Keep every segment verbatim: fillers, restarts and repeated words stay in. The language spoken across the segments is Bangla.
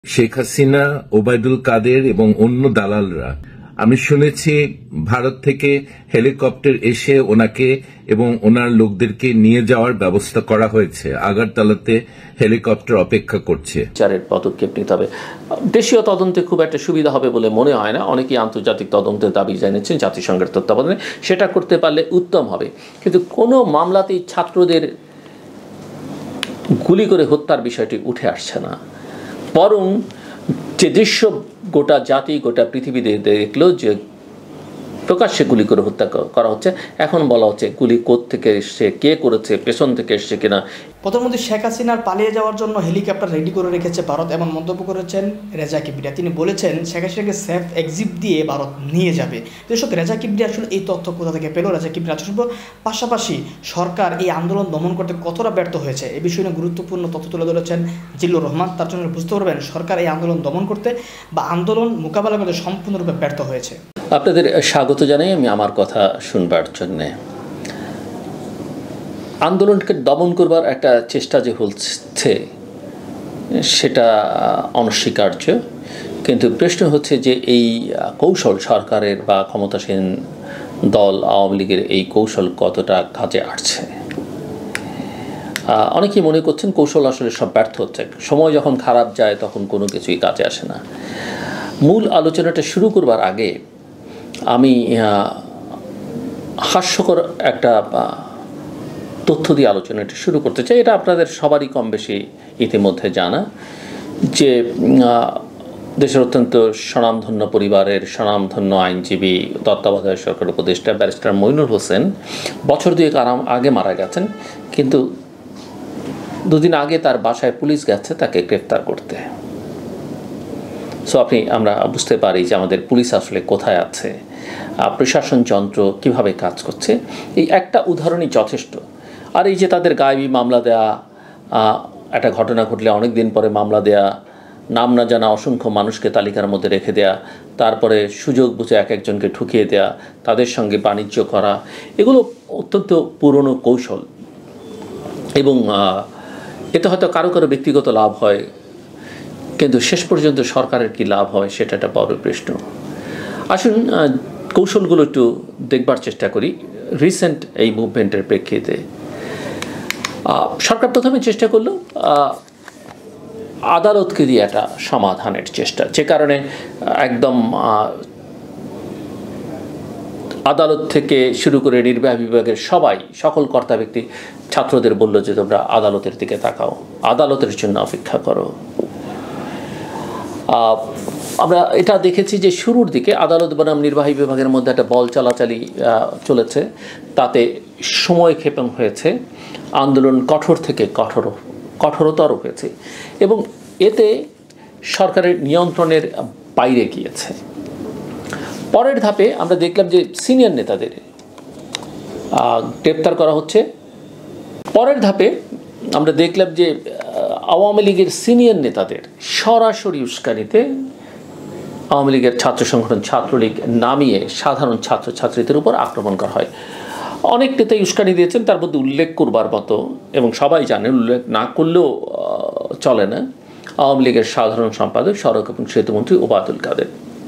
শেখ হাসিনা, ওবায়দুল কাদের এবং অন্য দালালরা, আমি শুনেছি ভারত থেকে হেলিকপ্টার এসে ওনাকে এবং ওনার লোকদেরকে নিয়ে যাওয়ার ব্যবস্থা করা হয়েছে। আগারতলাতে হেলিকপ্টার অপেক্ষা করছে। বিচারের পদক্ষেপ নিতে হবে। দেশীয় তদন্তে খুব একটা সুবিধা হবে বলে মনে হয় না। অনেকেই আন্তর্জাতিক তদন্তের দাবি জানিয়েছেন জাতিসংঘের তত্ত্বাবধানে, সেটা করতে পারলে উত্তম হবে। কিন্তু কোনো মামলাতেই ছাত্রদের গুলি করে হত্যার বিষয়টি উঠে আসছে না, বরং যে দৃশ্য গোটা জাতি গোটা পৃথিবীতে দেখলো যে প্রকাশ্যে গুলি করে হত্যা করা হচ্ছে, এখন বলা হচ্ছে গুলি কোত্থেকে এসছে, কে করেছে, পেছন থেকে এসছে কিনা। প্রধানমন্ত্রী শেখ হাসিনার পালিয়ে যাওয়ার জন্য হেলিকপ্টার রেডি করে রেখেছে ভারত, এমন মন্তব্য করেছেন রেজা কিবরিয়া। তিনি বলেছেন শেখ হাসিনাকে সেফ এক্সিট দিয়ে ভারত নিয়ে যাবে। দর্শক, রেজা কিবরিয়া আসলে এই তথ্য কোথা থেকে পেল? রেজা কিবরিয়া শুনবো। পাশাপাশি সরকার এই আন্দোলন দমন করতে কতটা ব্যর্থ হয়েছে এ বিষয়ে গুরুত্বপূর্ণ তথ্য তুলে ধরেছেন জিল্লুর রহমান। তার জন্য বুঝতে পারবেন সরকার এই আন্দোলন দমন করতে বা আন্দোলন মোকাবেলা করতে সম্পূর্ণরূপে ব্যর্থ হয়েছে। আপনাদের স্বাগত জানাই আমি আমার কথা শুনবার জন্যে। আন্দোলনকে দমন করবার একটা চেষ্টা যে হচ্ছে সেটা অনস্বীকার্য, কিন্তু প্রশ্ন হচ্ছে যে এই কৌশল সরকারের বা ক্ষমতাসীন দল আওয়ামী লীগের এই কৌশল কতটা কাজে আসছে। অনেকেই মনে করছেন কৌশল আসলে সব ব্যর্থ হচ্ছে, সময় যখন খারাপ যায় তখন কোনো কিছুই কাজে আসে না। মূল আলোচনাটা শুরু করবার আগে আমি হাস্যকর একটা তথ্য দিয়ে আলোচনাটা শুরু করতে চাই। এটা আপনাদের সবারই কম বেশি ইতিমধ্যে জানা যে দেশের অত্যন্ত স্বনামধন্য পরিবারের স্বনামধন্য আইনজীবী তত্ত্বাবধায়ক সরকার উপদেষ্টা ব্যারিস্টার মইনুল হোসেন বছর দুয়েক আরাম আগে মারা গেছেন, কিন্তু দুদিন আগে তার বাসায় পুলিশ গেছে তাকে গ্রেফতার করতে। সো আপনি আমরা বুঝতে পারি যে আমাদের পুলিশ আসলে কোথায় আছে, প্রশাসন যন্ত্র কিভাবে কাজ করছে। এই একটা উদাহরণই যথেষ্ট। আর এই যে তাদের গায়েবী মামলা দেয়া, একটা ঘটনা ঘটলে অনেক দিন পরে মামলা দেয়া, নাম না জানা অসংখ্য মানুষকে তালিকার মধ্যে রেখে দেয়া, তারপরে সুযোগ বুঝে এক একজনকে ঠুকিয়ে দেয়া, তাদের সঙ্গে বাণিজ্য করা, এগুলো অত্যন্ত পুরনো কৌশল। এবং এতে হয়তো কারো কারো ব্যক্তিগত লাভ হয়, কিন্তু শেষ পর্যন্ত সরকারের কি লাভ হয় সেটা একটা বড় প্রশ্ন। আসুন কৌশলগুলো একটু দেখবার চেষ্টা করি। রিসেন্ট এই মুভমেন্টের প্রেক্ষিতে সরকার প্রথমে চেষ্টা করলো আদালতকে দিয়ে একটা সমাধানের চেষ্টা, যে কারণে একদম আদালত থেকে শুরু করে নির্বাহী বিভাগের সবাই সকল কর্তা ব্যক্তি ছাত্রদের বলল যে তোমরা আদালতের দিকে তাকাও, আদালতের জন্য অপেক্ষা করো। আমরা এটা দেখেছি যে শুরুর দিকে আদালত বনাম নির্বাহী বিভাগের মধ্যে একটা বল চালাচালি চলেছে, তাতে সময় ক্ষেপণ হয়েছে, আন্দোলন কঠোর থেকে কঠোর কঠোরতর হয়েছে এবং এতে সরকারের নিয়ন্ত্রণের বাইরে গিয়েছে। পরের ধাপে আমরা দেখলাম যে সিনিয়র নেতাদের গ্রেপ্তার করা হচ্ছে। পরের ধাপে আমরা দেখলাম যে আওয়ামী লীগের সিনিয়র নেতাদের সরাসরি উস্কানিতে আওয়ামী লীগের ছাত্র সংগঠন ছাত্রলীগ নামিয়ে সাধারণ ছাত্রছাত্রীদের উপর আক্রমণ করা হয়। অনেক নেতাই উস্কানি দিয়েছেন, তার মধ্যে উল্লেখ করবার মতো এবং সবাই জানেন, উল্লেখ না করলেও চলে না, আওয়ামী লীগের সাধারণ সম্পাদক সড়ক এবং সেতুমন্ত্রী ওবায়দুল কাদের।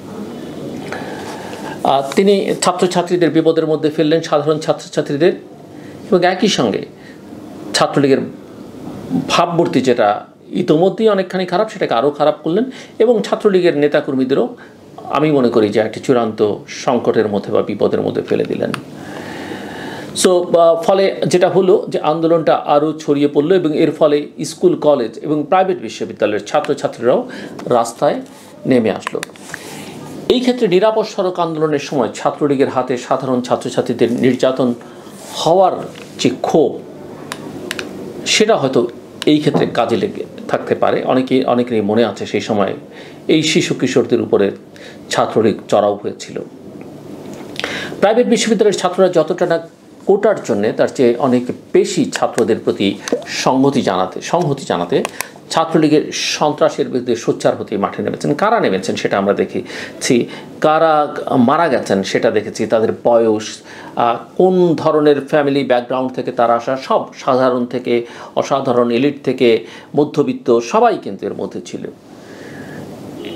তিনি ছাত্রছাত্রীদের বিপদের মধ্যে ফেললেন, সাধারণ ছাত্রছাত্রীদের, এবং একই সঙ্গে ছাত্রলীগের ভাবমূর্তি যেটা ইতোমধ্যেই অনেকখানি খারাপ সেটাকে আরও খারাপ করলেন এবং ছাত্রলীগের নেতাকর্মীদেরও আমি মনে করি যে একটি চূড়ান্ত সংকটের মধ্যে বা বিপদের মধ্যে ফেলে দিলেন। সো ফলে যেটা হলো যে আন্দোলনটা আরও ছড়িয়ে পড়লো এবং এর ফলে স্কুল কলেজ এবং প্রাইভেট বিশ্ববিদ্যালয়ের ছাত্রছাত্রীরাও রাস্তায় নেমে আসলো। এই ক্ষেত্রে নিরাপদ সড়ক আন্দোলনের সময় ছাত্রলীগের হাতে সাধারণ ছাত্রছাত্রীদের নির্যাতন হওয়ার যে ক্ষোভ সেটা হয়তো এই ক্ষেত্রে কাজে লেগে থাকতে পারে। অনেকে অনেকেরই মনে আছে সেই সময় এই শিশু কিশোরদের উপরে ছাত্রলীগ চড়াও হয়েছিল। প্রাইভেট বিশ্ববিদ্যালয়ের ছাত্ররা যতটা না কোটার জন্যে তার চেয়ে অনেক বেশি ছাত্রদের প্রতি সংহতি জানাতে সংহতি জানাতে ছাত্রলীগের সন্ত্রাসের বিরুদ্ধে সোচ্চার হতে মাঠে নেমেছেন। কারা নেমেছেন সেটা আমরা দেখেছি, কারা মারা গেছেন সেটা দেখেছি, তাদের বয়স, কোন ধরনের ফ্যামিলি ব্যাকগ্রাউন্ড থেকে তারা আসা, সব সাধারণ থেকে অসাধারণ, এলিট থেকে মধ্যবিত্ত, সবাই কিন্তু এর মধ্যে ছিল।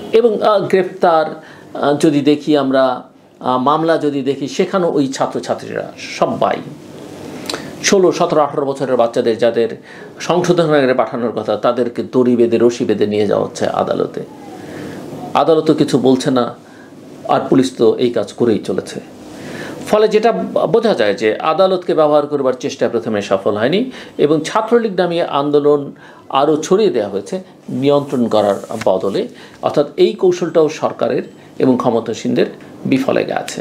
এবং গ্রেপ্তার যদি দেখি আমরা, মামলা যদি দেখি, সেখানেও ওই ছাত্রছাত্রীরা সবাই ষোলো সতেরো আঠারো বছরের বাচ্চাদের যাদের সংশোধনাগারে পাঠানোর কথা, তাদেরকে দড়ি বেঁধে রশি বেঁধে নিয়ে যাওয়া হচ্ছে আদালতে। আদালতও কিছু বলছে না, আর পুলিশ তো এই কাজ করেই চলেছে। ফলে যেটা বোঝা যায় যে আদালতকে ব্যবহার করবার চেষ্টা প্রথমে সফল হয়নি, এবং ছাত্রলীগ নামিয়ে আন্দোলন আরও ছড়িয়ে দেওয়া হয়েছে নিয়ন্ত্রণ করার বদলে। অর্থাৎ এই কৌশলটাও সরকারের এবং ক্ষমতাসীনদের বিফলে গেছে।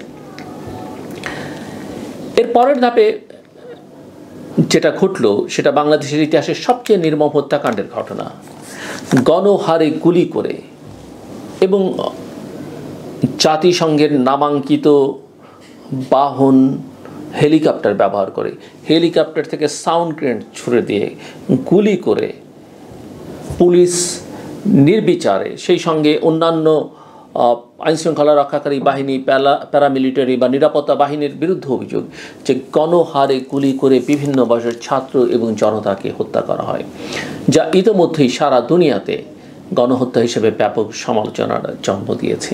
এর পরের ধাপে যেটা ঘটলো সেটা বাংলাদেশের ইতিহাসের সবচেয়ে নির্মম হত্যাকাণ্ডের ঘটনা। গণহারে গুলি করে এবং জাতিসংঘের নামাঙ্কিত বাহন হেলিকপ্টার ব্যবহার করে, হেলিকপ্টার থেকে সাউন্ড গ্রেনেড ছুড়ে দিয়ে গুলি করে পুলিশ নির্বিচারে, সেই সঙ্গে অন্যান্য আইনশৃঙ্খলা রক্ষাকারী বাহিনী, প্যারামিলিটারি বা নিরাপত্তা বাহিনীর বিরুদ্ধে অভিযোগ যে গণহারে গুলি করে বিভিন্ন বয়সের ছাত্র এবং জনতাকে হত্যা করা হয়, যা ইতিমধ্যেই সারা দুনিয়াতে গণহত্যা হিসেবে ব্যাপক সমালোচনার জন্ম দিয়েছে।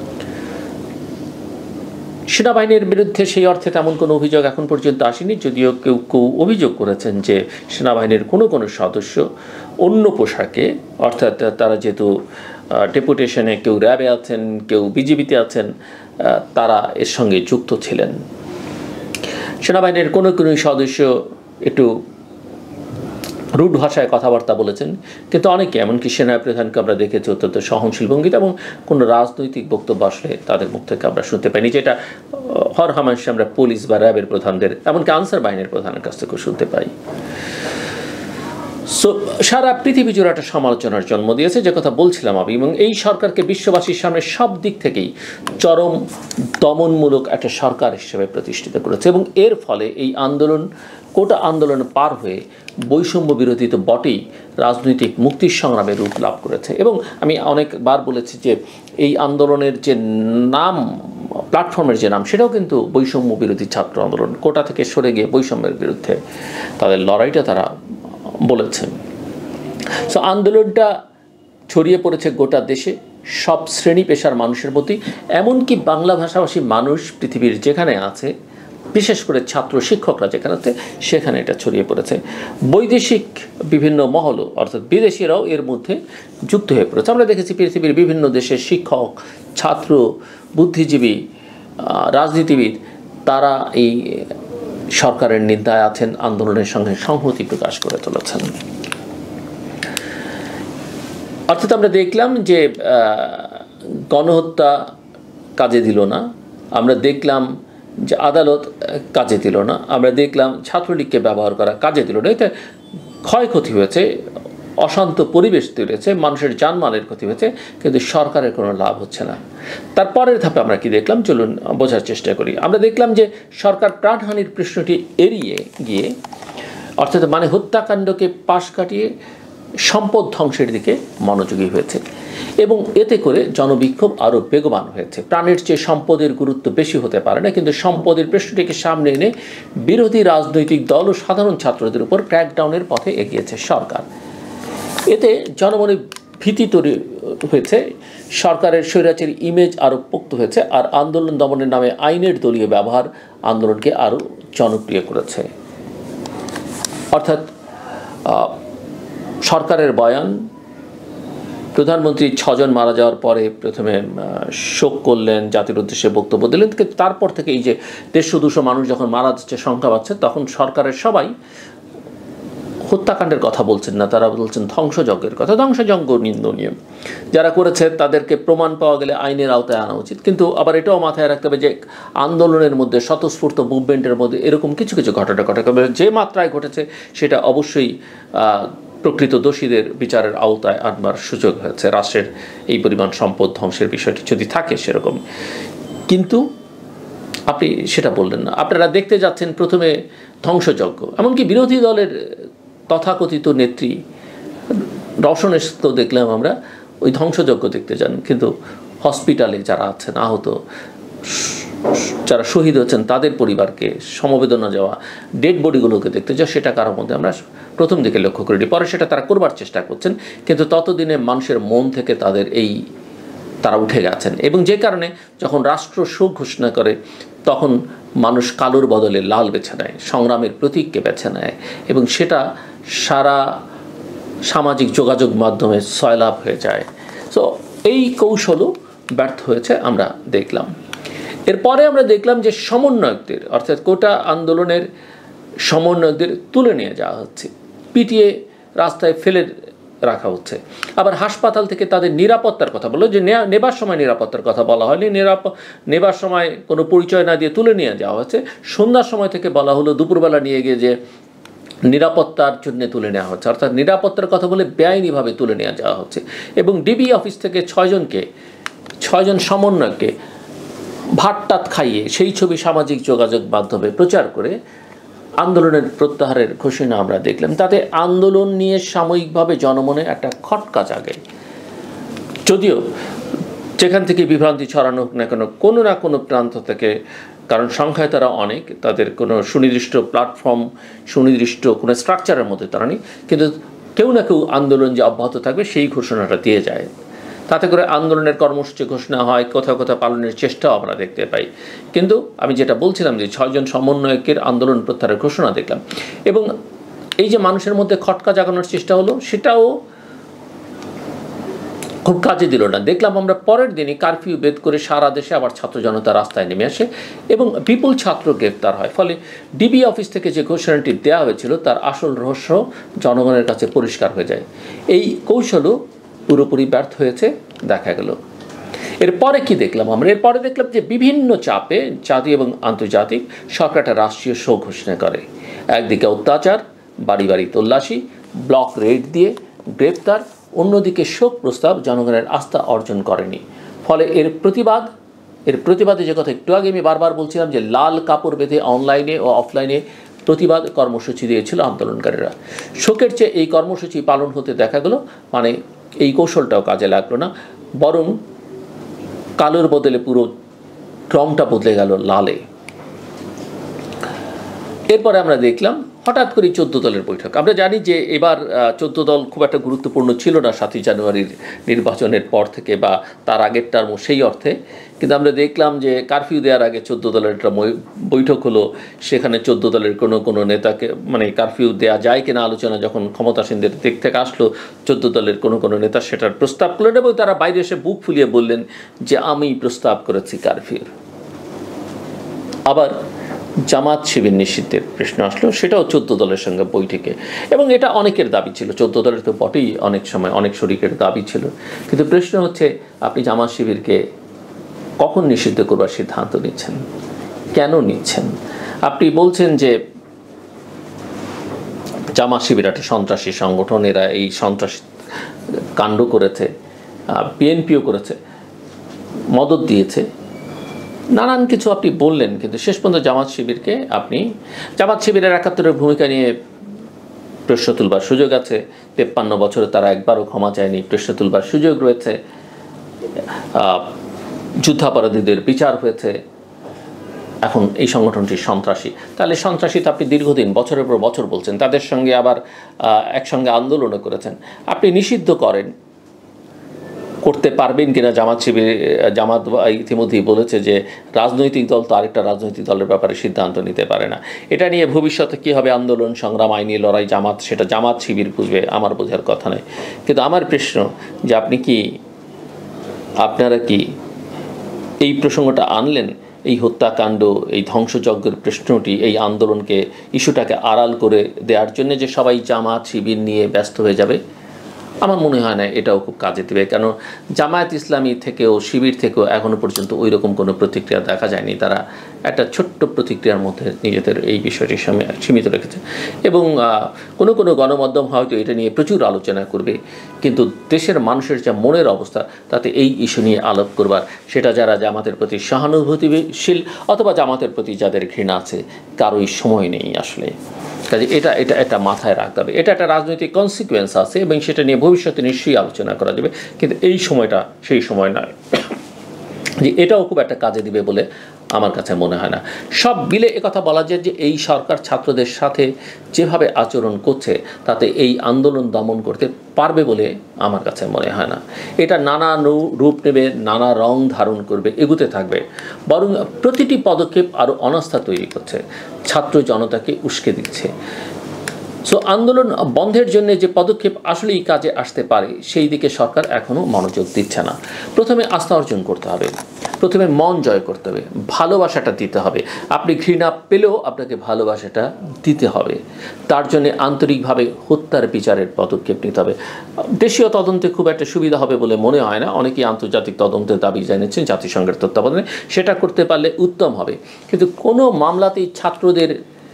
সেনাবাহিনীর বিরুদ্ধে সেই অর্থে তেমন কোনো অভিযোগ এখন পর্যন্ত আসেনি, যদিও কেউ কেউ অভিযোগ করেছেন যে সেনাবাহিনীর কোনো কোনো সদস্য অন্য পোশাকে, অর্থাৎ তারা যেহেতু ডেপুটেশনে, কেউ র্যাবে আছেন, কেউ বিজিবিতে আছেন, তারা এর সঙ্গে যুক্ত ছিলেন। সেনাবাহিনীর কোনো কোনো সদস্য একটু রুড ভাষায় কথাবার্তা বলেছেন, কিন্তু অনেকে, এমনকি সেনাপ্রধানকে আমরা দেখেছি অত্যন্ত সহনশীল ভঙ্গিতে, এবং কোনো রাজনৈতিক বক্তব্য আসলে তাদের মুখ থেকে আমরা শুনতে পাইনি, যেটা হর হামেশা আমরা পুলিশ বা র্যাবের প্রধানদের, এমনকি আনসার বাহিনীর প্রধানের কাছ থেকেও শুনতে পাই। সো সারা পৃথিবী জুড়ে একটা সমালোচনার জন্ম দিয়েছে, যে কথা বলছিলাম আমি, এবং এই সরকারকে বিশ্ববাসীর সামনে সব দিক থেকেই চরম দমনমূলক একটা সরকার হিসেবে প্রতিষ্ঠিত করেছে। এবং এর ফলে এই আন্দোলন, কোটা আন্দোলন পার হয়ে বৈষম্য বিরোধী তো বটেই, রাজনৈতিক মুক্তির সংগ্রামে রূপ লাভ করেছে। এবং আমি অনেকবার বলেছি যে এই আন্দোলনের যে নাম, প্ল্যাটফর্মের যে নাম, সেটাও কিন্তু বৈষম্য বিরোধী ছাত্র আন্দোলন। কোটা থেকে সরে গিয়ে বৈষম্যের বিরুদ্ধে তাদের লড়াইটা তারা বলেছেন। সো আন্দোলনটা ছড়িয়ে পড়েছে গোটা দেশে, সব শ্রেণী পেশার মানুষের প্রতি, এমনকি বাংলা ভাষাভাষী মানুষ পৃথিবীর যেখানে আছে, বিশেষ করে ছাত্র শিক্ষকরা যেখানে আছে, সেখানে এটা ছড়িয়ে পড়েছে। বৈদেশিক বিভিন্ন মহলও, অর্থাৎ বিদেশিরাও এর মধ্যে যুক্ত হয়ে পড়েছে। আমরা দেখেছি পৃথিবীর বিভিন্ন দেশের শিক্ষক, ছাত্র, বুদ্ধিজীবী, রাজনীতিবিদ, তারা এই সরকারের নিন্দায় আছেন, আন্দোলনের সঙ্গে সংহতি প্রকাশ করে চলেছেন। অর্থাৎ আমরা দেখলাম যে গণহত্যা কাজে দিল না, আমরা দেখলাম যে আদালত কাজে দিল না, আমরা দেখলাম ছাত্রলীগকে ব্যবহার করা কাজে দিল না। এতে ক্ষয়ক্ষতি হয়েছে, অশান্ত পরিবেশ তৈরি হয়েছে, মানুষের জানমালের ক্ষতি হয়েছে, কিন্তু সরকারের কোনো লাভ হচ্ছে না। তারপরের ধাপে আমরা কি দেখলাম, চলুন বোঝার চেষ্টা করি। আমরা দেখলাম যে সরকার প্রাণহানির প্রশ্নটি এড়িয়ে গিয়ে, অর্থাৎ মানে হত্যাকাণ্ডকে পাশ কাটিয়ে সম্পদ ধ্বংসের দিকে মনোযোগী হয়েছে, এবং এতে করে জনবিক্ষোভ আরও বেগবান হয়েছে। প্রাণের চেয়ে সম্পদের গুরুত্ব বেশি হতে পারে না, কিন্তু সম্পদের প্রশ্নটিকে সামনে এনে বিরোধী রাজনৈতিক দল ও সাধারণ ছাত্রদের উপর ক্র্যাকডাউনের পথে এগিয়েছে সরকার। এতে জনমনে ভীতি তৈরি হয়েছে, সরকারের স্বৈরাচারী ইমেজ আরও পোক্ত হয়েছে, আর আন্দোলন দমনের নামে আইনের দলীয় ব্যবহার আন্দোলনকে আরও জনপ্রিয় করেছে। অর্থাৎ সরকারের বয়ান, প্রধানমন্ত্রী ছজন মারা যাওয়ার পরে প্রথমে শোক করলেন, জাতির উদ্দেশ্যে বক্তব্য দিলেন, কিন্তু তারপর থেকে এই যে দেড়শো দুশো মানুষ যখন মারা যাচ্ছে, সংখ্যা বাড়ছে, তখন সরকারের সবাই হত্যাকাণ্ডের কথা বলছেন না, তারা বলছেন ধ্বংসযজ্ঞের কথা। ধ্বংসযজ্ঞ নিন্দনীয়, যারা করেছে তাদেরকে প্রমাণ পাওয়া গেলে আইনের আওতায় আনা উচিত। কিন্তু আবার এটাও মাথায় রাখতে হবে যে আন্দোলনের মধ্যে, স্বতঃস্ফূর্ত মুভমেন্টের মধ্যে এরকম কিছু কিছু ঘটনা ঘটে, যে মাত্রায় ঘটেছে সেটা অবশ্যই প্রকৃত দোষীদের বিচারের আওতায় আনবার সুযোগ হয়েছে, রাষ্ট্রের এই পরিমাণ সম্পদ ধ্বংসের বিষয়টি যদি থাকে সেরকম। কিন্তু আপনি সেটা বললেন না, আপনারা দেখতে যাচ্ছেন প্রথমে ধ্বংসযজ্ঞ, এমনকি বিরোধী দলের তথাকথিত নেত্রী রওশনের তো দেখলাম আমরা ওই ধ্বংসযজ্ঞ দেখতে যান, কিন্তু হসপিটালে যারা আছেন, আহত, যারা শহীদ হচ্ছেন, তাদের পরিবারকে সমবেদনা যাওয়া, ডেড বডিগুলোকে দেখতে যাওয়া, সেটা কারোর মধ্যে আমরা প্রথম দিকে লক্ষ্য করিনি। পরে সেটা তারা করবার চেষ্টা করছেন, কিন্তু ততদিনে মানুষের মন থেকে তাদের এই তারা উঠে গেছেন, এবং যে কারণে যখন রাষ্ট্র শোক ঘোষণা করে তখন মানুষ কালোর বদলে লাল বেছে নেয়, সংগ্রামের প্রতীককে বেছে নেয়, এবং সেটা সারা সামাজিক যোগাযোগ মাধ্যমে সয়লাভ হয়ে যায়। সো এই কৌশলও ব্যর্থ হয়েছে আমরা দেখলাম। এরপরে আমরা দেখলাম যে সমন্বয়কদের, অর্থাৎ কোটা আন্দোলনের সমন্বয়কদের তুলে নিয়ে যাওয়া হচ্ছে, পিটিয়ে রাস্তায় ফেলে রাখা হচ্ছে। আবার হাসপাতাল থেকে তাদের নিরাপত্তার কথা বলো, যে নেবার সময় নিরাপত্তার কথা বলা হয়নি, নিরাপ নেবার সময় কোনো পরিচয় না দিয়ে তুলে নিয়ে যাওয়া হচ্ছে। সন্ধ্যার সময় থেকে বলা হলো দুপুরবেলা নিয়ে গিয়ে যে নিরাপত্তার জন্য তুলে নেওয়া হচ্ছে, অর্থাৎ নিরাপত্তার কথা বলে বেআইনিভাবে তুলে নিয়ে যাওয়া হচ্ছে। এবং ডিবি অফিস থেকে ছয়জনকে ছয়জন সমন্বয়ককে ভাতটাত খাইয়ে সেই ছবি সামাজিক যোগাযোগ মাধ্যমে প্রচার করে আন্দোলনের প্রত্যাহারের ঘোষণা আমরা দেখলাম। তাতে আন্দোলন নিয়ে সাময়িকভাবে জনমনে একটা খটকা জাগে, যদিও যেখান থেকে বিভ্রান্তি ছড়ানো হোক না কেন কোনো না কোনো প্রান্ত থেকে, কারণ সংখ্যায় তারা অনেক, তাদের কোনো সুনির্দিষ্ট প্ল্যাটফর্ম, সুনির্দিষ্ট কোনো স্ট্রাকচারের মধ্যে তারা নেই, কিন্তু কেউ না কেউ আন্দোলন যে অব্যাহত থাকবে সেই ঘোষণাটা দিয়ে যায়। তাতে করে আন্দোলনের কর্মসূচি ঘোষণা হয়, কোথাও কোথাও পালনের চেষ্টাও আমরা দেখতে পাই। কিন্তু আমি যেটা বলছিলাম যে ছয়জন সমন্বয়কের আন্দোলন প্রত্যাহারের ঘোষণা দেখলাম, এবং এই যে মানুষের মধ্যে খটকা জাগানোর চেষ্টা হলো সেটাও খুব কাজে দিল না। দেখলাম আমরা পরের দিনই কারফিউ ভেদ করে সারা দেশে আবার ছাত্র জনতা রাস্তায় নেমে আসে এবং বিপুল ছাত্র গ্রেফতার হয়। ফলে ডিবি অফিস থেকে যে ঘোষণাটি দেওয়া হয়েছিল তার আসল রহস্য জনগণের কাছে পরিষ্কার হয়ে যায়। এই কৌশলও পুরোপুরি ব্যর্থ হয়েছে দেখা গেল। এরপরে কি দেখলাম আমরা? এরপরে দেখলাম যে বিভিন্ন চাপে জাতীয় এবং আন্তর্জাতিক সরকার একটা রাষ্ট্রীয় শোক ঘোষণা করে। একদিকে অত্যাচার, বাড়ি বাড়ি তল্লাশি, ব্লক রেড দিয়ে গ্রেপ্তার, অন্যদিকে শোক প্রস্তাব জনগণের আস্থা অর্জন করেনি। ফলে এর প্রতিবাদ এর প্রতিবাদে যে কথা একটু আগে আমি বারবার বলছিলাম যে লাল কাপড় বেঁধে অনলাইনে ও অফলাইনে প্রতিবাদ কর্মসূচি দিয়েছিল আন্দোলনকারীরা। শোকের চেয়ে এই কর্মসূচি পালন হতে দেখা গেল, মানে এই কৌশলটাও কাজে লাগলো না, বরং কালোর বদলে পুরো রংটা বদলে গেল লালে। এরপরে আমরা দেখলাম হঠাৎ করে চোদ্দ দলের বৈঠক। আমরা জানি যে এবার চোদ্দ দল খুব একটা গুরুত্বপূর্ণ ছিল না সাতই জানুয়ারির নির্বাচনের পর থেকে বা তার আগের টার্ম সেই অর্থে, কিন্তু আমরা দেখলাম যে কারফিউ দেওয়ার আগে চোদ্দ দলের একটা বৈঠক হলো। সেখানে চোদ্দ দলের কোনো কোনো নেতাকে, মানে কারফিউ দেওয়া যায় কিনা আলোচনা যখন ক্ষমতাসীনদের দিক থেকে আসলো, চোদ্দ দলের কোনো কোনো নেতা সেটার প্রস্তাব করলেন এবং তারা বাইরে এসে বুক ফুলিয়ে বললেন যে আমি প্রস্তাব করেছি কারফিউর। আবার জামাত শিবির নিষিদ্ধের প্রশ্ন আসলো, সেটাও চোদ্দ দলের সঙ্গে বৈঠকে, এবং এটা অনেকের দাবি ছিল, চোদ্দ দলের তো বটেই, অনেক সময় অনেক শরিকের দাবি ছিল। কিন্তু প্রশ্ন হচ্ছে আপনি জামাত শিবিরকে কখন নিষিদ্ধ করবার সিদ্ধান্ত নিচ্ছেন, কেন নিচ্ছেন? আপনি বলছেন যে জামাত শিবির একটা সন্ত্রাসী সংগঠন, এরা এই সন্ত্রাসী কাণ্ড করেছে, বিএনপিও করেছে, মদত দিয়েছে, নানান কিছু আপনি বললেন, কিন্তু শেষ পর্যন্ত জামাত শিবিরকে আপনি জামাত শিবিরের একাত্তরের ভূমিকা নিয়ে প্রশ্ন তুলবার সুযোগ আছে। তেপ্পান্ন বছরে তারা একবারও ক্ষমা চায়নি, প্রশ্ন তুলবার সুযোগ রয়েছে। যুদ্ধাপরাধীদের বিচার হয়েছে। এখন এই সংগঠনটি সন্ত্রাসী, তাহলে সন্ত্রাসী তো আপনি দীর্ঘদিন বছরের পর বছর বলছেন, তাদের সঙ্গে আবার একসঙ্গে আন্দোলনও করেছেন। আপনি নিষিদ্ধ করেন, করতে পারবেন কিনা জামাত শিবির, জামাত ইতিমধ্যেই বলেছে যে রাজনৈতিক দল তো আরেকটা রাজনৈতিক দলের ব্যাপারে সিদ্ধান্ত নিতে পারে না। এটা নিয়ে ভবিষ্যতে কী হবে, আন্দোলন সংগ্রাম, আইনি লড়াই, জামাত সেটা জামাত শিবির বুঝবে, আমার বোঝার কথা নয়। কিন্তু আমার প্রশ্ন যে আপনি কি, আপনারা কি এই প্রসঙ্গটা আনলেন, এই হত্যাকাণ্ড, এই ধ্বংসযজ্ঞের প্রশ্নটি, এই আন্দোলনকে, ইস্যুটাকে আড়াল করে দেওয়ার জন্য যে সবাই জামাত শিবির নিয়ে ব্যস্ত হয়ে যাবে? আমার মনে হয় না এটাও খুব কাজে দেবে, কেন জামায়াত ইসলামী থেকেও শিবির থেকেও এখনও পর্যন্ত ওই রকম কোনো প্রতিক্রিয়া দেখা যায়নি। তারা একটা ছোট্ট প্রতিক্রিয়ার মধ্যে নিজেদের এই বিষয়টি সীমিত রেখেছে, এবং কোনো কোনো গণমাধ্যম হয়তো এটা নিয়ে প্রচুর আলোচনা করবে, কিন্তু দেশের মানুষের যা মনের অবস্থা তাতে এই ইস্যু নিয়ে আলাপ করবার, সেটা যারা জামাতের প্রতি সহানুভূতিশীল অথবা জামাতের প্রতি যাদের ঘৃণা আছে, কারোই সময় নেই আসলে। কাজে এটা এটা এটা মাথায় রাখতে হবে, এটা একটা রাজনৈতিক কনসিকুয়েন্স আছে এবং সেটা নিয়ে ভবিষ্যতে নিশ্চয়ই আলোচনা করা যাবে, কিন্তু এই সময়টা সেই সময় নয় যে এটাও খুব একটা কাজে দিবে বলে আমার কাছে মনে হয় না। সব মিলে একথা বলা যায় যে এই সরকার ছাত্রদের সাথে যেভাবে আচরণ করছে তাতে এই আন্দোলন দমন করতে পারবে বলে আমার কাছে মনে হয় না। এটা নানা রূপ নেবে, নানা রং ধারণ করবে, এগুতে থাকবে, বরং প্রতিটি পদক্ষেপ আরও অনাস্থা তৈরি করছে, ছাত্র জনতাকে উস্কে দিচ্ছে। সো আন্দোলন বন্ধের জন্য যে পদক্ষেপ আসলেই কাজে আসতে পারে সেই দিকে সরকার এখনও মনোযোগ দিচ্ছে না। প্রথমে আস্থা অর্জন করতে হবে, প্রথমে মন জয় করতে হবে, ভালোবাসাটা দিতে হবে। আপনি ঘৃণা পেলেও আপনাকে ভালোবাসাটা দিতে হবে। তার জন্য আন্তরিকভাবে হত্যার বিচারের পদক্ষেপ নিতে হবে। দেশীয় তদন্তে খুব একটা সুবিধা হবে বলে মনে হয় না, অনেকেই আন্তর্জাতিক তদন্তের দাবি জানিয়েছেন জাতিসংঘের তত্ত্বাবধানে, সেটা করতে পারলে উত্তম হবে। কিন্তু কোনো মামলাতেই ছাত্রদের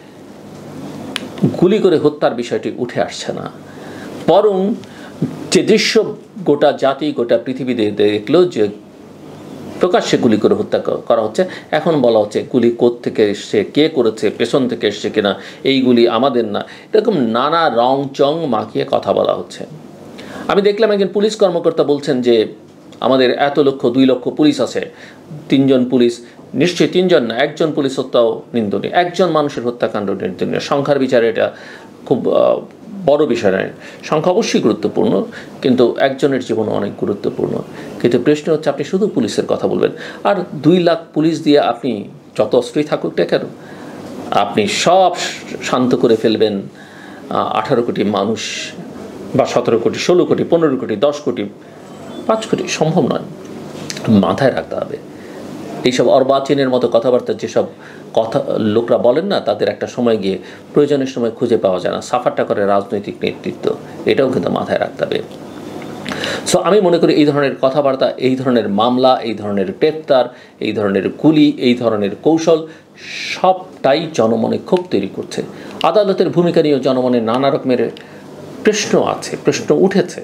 গুলি করে হত্যার বিষয়টি উঠে আসছে না, বরং যে দৃশ্য গোটা জাতি গোটা পৃথিবীতে দেখলো যে প্রকাশ্যে গুলি করে হত্যা করা হচ্ছে, এখন বলা হচ্ছে গুলি কোত্থেকে এসছে, কে করেছে, পেছন থেকে এসছে কিনা, এই গুলি আমাদের না, এরকম নানা রং চং মাখিয়ে কথা বলা হচ্ছে। আমি দেখলাম একজন পুলিশ কর্মকর্তা বলছেন যে আমাদের এত লক্ষ দুই লক্ষ পুলিশ আছে, তিনজন পুলিশ, নিশ্চয়ই তিনজন না, একজন পুলিশ হত্যাও নিন্দনীয়, একজন মানুষের হত্যাকাণ্ড নিন্দনীয়। সংখ্যার বিচারে এটা খুব বড় বিষয় নয়, সংখ্যা অবশ্যই গুরুত্বপূর্ণ, কিন্তু একজনের জীবন অনেক গুরুত্বপূর্ণ। কিন্তু প্রশ্ন হচ্ছে আপনি শুধু পুলিশের কথা বলবেন, আর দুই লাখ পুলিশ দিয়ে আপনি যত অস্ত্রই থাকুক না কেন, আপনি সব শান্ত করে ফেলবেন আঠারো কোটি মানুষ বা সতেরো কোটি, ষোলো কোটি, পনেরো কোটি, দশ কোটি, পাঁচ কোটি, সম্ভব নয়। মাথায় রাখতে হবে এইসব অর্বাচীনের মতো কথাবার্তা যেসব কথা লোকরা বলেন না, তাদের একটা সময় গিয়ে প্রয়োজনের সময় খুঁজে পাওয়া যায় না। সাফারটা করে রাজনৈতিক নেতৃত্ব, এটাও কিন্তু মাথায় রাখতে হবে। সো আমি মনে করি এই ধরনের কথাবার্তা, এই ধরনের মামলা, এই ধরনের গ্রেপ্তার, এই ধরনের গুলি, এই ধরনের কৌশল সবটাই জনমনে ক্ষোভ তৈরি করছে। আদালতের ভূমিকা নিয়েও জনমনে নানা রকমের প্রশ্ন আছে, প্রশ্ন উঠেছে,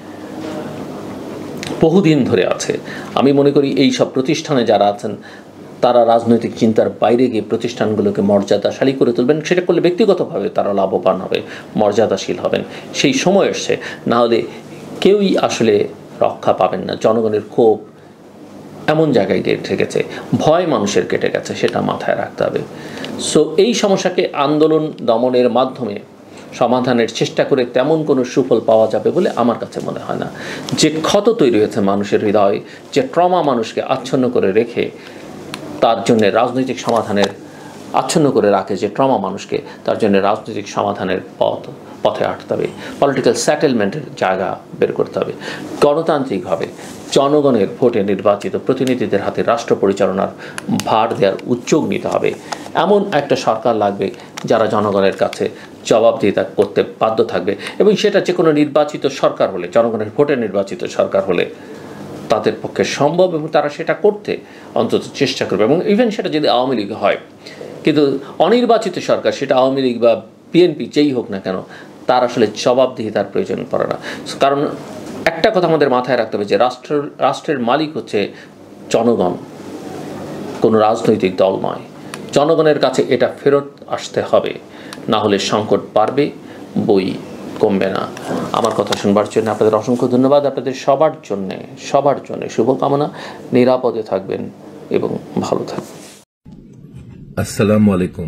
বহুদিন ধরে আছে। আমি মনে করি এই সব প্রতিষ্ঠানে যারা আছেন তারা রাজনৈতিক চিন্তার বাইরে গিয়ে প্রতিষ্ঠানগুলোকে মর্যাদাশালী করে তুলবেন। সেটা করলে ব্যক্তিগতভাবে তারা লাভবান হবে, মর্যাদাশীল হবেন। সেই সময় এসছে, না হলে কেউই আসলে রক্ষা পাবেন না। জনগণের ক্ষোভ এমন জায়গায় গিয়ে ঠেকেছে, ভয় মানুষের কেটে গেছে, সেটা মাথায় রাখতে হবে। সো এই সমস্যাকে আন্দোলন দমনের মাধ্যমে সমাধানের চেষ্টা করে তেমন কোনো সুফল পাওয়া যাবে বলে আমার কাছে মনে হয় না। যে ক্ষত তৈরি হয়েছে মানুষের হৃদয়ে, যে ট্রমা মানুষকে আচ্ছন্ন করে রেখে তার জন্য রাজনৈতিক সমাধানের আচ্ছন্ন করে রাখে, যে ট্রমা মানুষকে, তার জন্য রাজনৈতিক সমাধানের পথ পথে হাঁটতে হবে, পলিটিক্যাল সেটেলমেন্টের জায়গা বের করতে হবে। গণতান্ত্রিকভাবে জনগণের ভোটে নির্বাচিত প্রতিনিধিদের হাতে রাষ্ট্র পরিচালনার ভার দেওয়ার উদ্যোগ নিতে হবে। এমন একটা সরকার লাগবে যারা জনগণের কাছে জবাবদিহিতা করতে বাধ্য থাকবে, এবং সেটা যে কোনো নির্বাচিত সরকার হলে, জনগণের ভোটে নির্বাচিত সরকার হলে তাদের পক্ষে সম্ভব, এবং তারা সেটা করতে অন্তত চেষ্টা করবে। এবং ইভেন সেটা যদি আওয়ামী লীগ হয়, কিন্তু অনির্বাচিত সরকার, সেটা আওয়ামী লীগ বা বিএনপি যেই হোক না কেন, তার আসলে জবাবদিহিতার প্রয়োজন পড়ে না। কারণ একটা কথা আমাদের মাথায় রাখতে হবে যে রাষ্ট্র রাষ্ট্রের মালিক হচ্ছে জনগণ, কোনো রাজনৈতিক দল নয়। জনগণের কাছে এটা ফেরত আসতে হবে, না হলে সংকট বাড়বে, বই কমবে না। আমার কথা শুনবার জন্য আপনাদের অসংখ্য ধন্যবাদ। আপনাদের সবার জন্যে সবার জন্যে শুভকামনা। নিরাপদে থাকবেন এবং ভালো থাকবেন। আসসালামু আলাইকুম।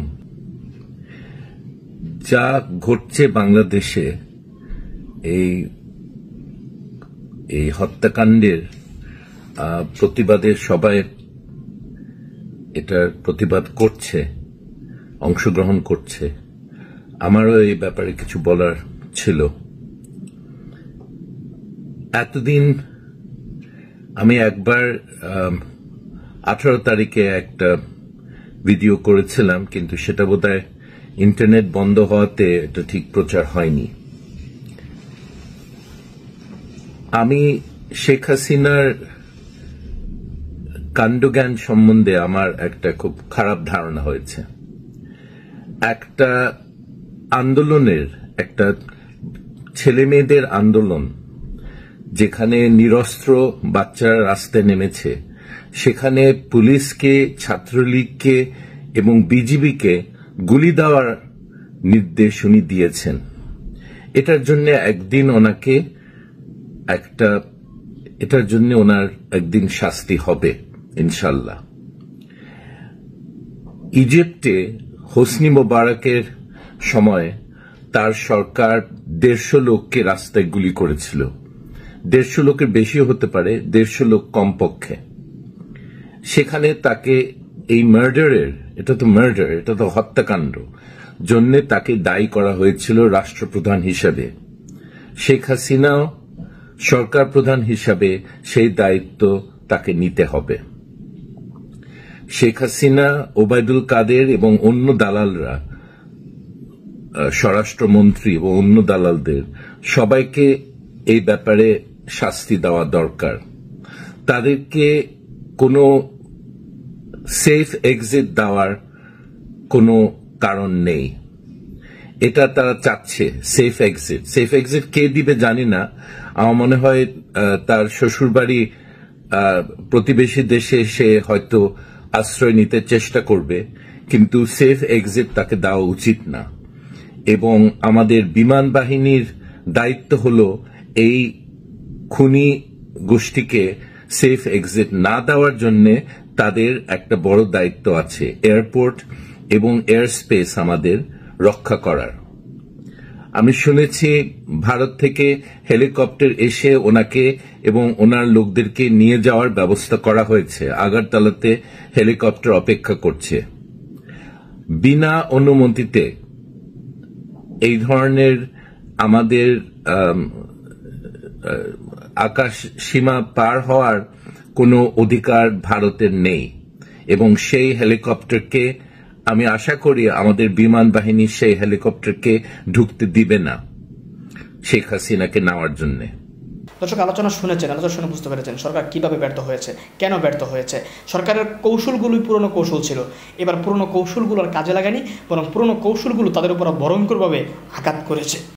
যা ঘটছে বাংলাদেশে, এই এই হত্যাকাণ্ডের প্রতিবাদে সবাই এটার প্রতিবাদ করছে, অংশগ্রহণ করছে। আমারও এই ব্যাপারে কিছু বলার ছিল। এতদিন আমি একবার আঠারো তারিখে একটা ভিডিও করেছিলাম, কিন্তু সেটা বোধহয় ইন্টারনেট বন্ধ হওয়াতে এটা ঠিক প্রচার হয়নি। আমি শেখ হাসিনার কাণ্ডজ্ঞান সম্বন্ধে আমার একটা খুব খারাপ ধারণা হয়েছে। একটা আন্দোলনের, একটা ছেলে মেয়েদের আন্দোলন, যেখানে নিরস্ত্র বাচ্চারা রাস্তায় নেমেছে, সেখানে পুলিশকে, ছাত্রলীগকে এবং বিজিবিকে গুলি দেওয়ার নির্দেশ উনি দিয়েছেন। এটার জন্য একদিন ওনাকে একটা এটার জন্য ওনার একদিন শাস্তি হবে ইনশাল্লাহ। ইজিপ্টে হোসনি মোবারকের সময় তার সরকার দেড়শো লোককে রাস্তায় গুলি করেছিল। দেড়শো লোকের বেশি হতে পারে, দেড়শো লোক কমপক্ষে। সেখানে তাকে এই মার্ডারের, এটা তো মার্ডার, এটা তো হত্যাকাণ্ড জন্য তাকে দায়ী করা হয়েছিল রাষ্ট্রপ্রধান হিসাবে। শেখ হাসিনাও সরকার প্রধান হিসাবে সেই দায়িত্ব তাকে নিতে হবে। শেখ হাসিনা, ওবায়দুল কাদের এবং অন্য দালালরা, স্বরাষ্ট্রমন্ত্রী এবং অন্য দালালদের সবাইকে এই ব্যাপারে শাস্তি দেওয়া দরকার। তাদেরকে কোনো সেফ এক্সিট দেওয়ার কোনো কারণ নেই। এটা তারা চাচ্ছে সেফ এক্সিট। সেফ এক্সিট কে দিবে জানি না। আমার মনে হয় তার শ্বশুরবাড়ি প্রতিবেশী দেশে সে হয়তো আশ্রয় নিতে চেষ্টা করবে, কিন্তু সেফ এক্সিট তাকে দেওয়া উচিত না। এবং আমাদের বিমান বাহিনীর দায়িত্ব হল এই খুনি গোষ্ঠীকে সেফ এক্সিট না দেওয়ার জন্য তাদের একটা বড় দায়িত্ব আছে, এয়ারপোর্ট এবং এয়ার স্পেস আমাদের রক্ষা করার। আমি শুনেছি ভারত থেকে হেলিকপ্টার এসে ওনাকে এবং ওনার লোকদেরকে নিয়ে যাওয়ার ব্যবস্থা করা হয়েছে। আগরতলাতে হেলিকপ্টার অপেক্ষা করছে। বিনা অনুমতিতে এই ধরনের আমাদের আকাশ সীমা পার হওয়ার কোনো অধিকার ভারতের নেই। এবং সেই হেলিকপ্টারকে আমি আশা করি আমাদের বিমান বাহিনী সেই হেলিকপ্টারকে ঢুকতে দিবে না শেখ হাসিনাকে নেওয়ার জন্য। দর্শক, আলোচনা শুনেছেন, আলোচনা শুনে বুঝতে পেরেছেন সরকার কিভাবে ব্যর্থ হয়েছে, কেন ব্যর্থ হয়েছে। সরকারের কৌশলগুলোই পুরনো কৌশল ছিল। এবার পুরনো কৌশলগুলো আর কাজে লাগায়নি, বরং পুরনো কৌশলগুলো তাদের উপর ভয়ঙ্করভাবে আঘাত করেছে।